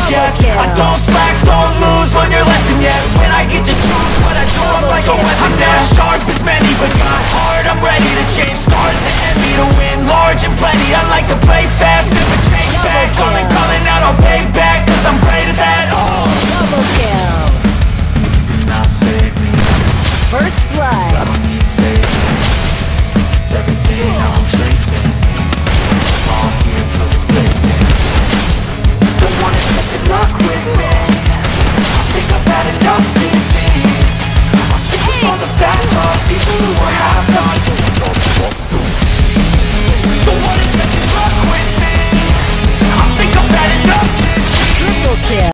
yes. I don't slack, don't lose, learn your lesson yet. When I get to choose what I do, I'm like a weapon. I'm not sharp as many, but got heart, I'm ready to change scars to envy, to win large and plenty. I like to play fast, never change back. Calling out, I'll pay back, cause I'm great at that. Double kill. Now save me. First blood. I don't need saving. It's everything I'm chasing. All here for the taking. Don't wanna test your luck with me. I think I've had enough giving. I'll stick with all the bad thoughts, people who are half-nots.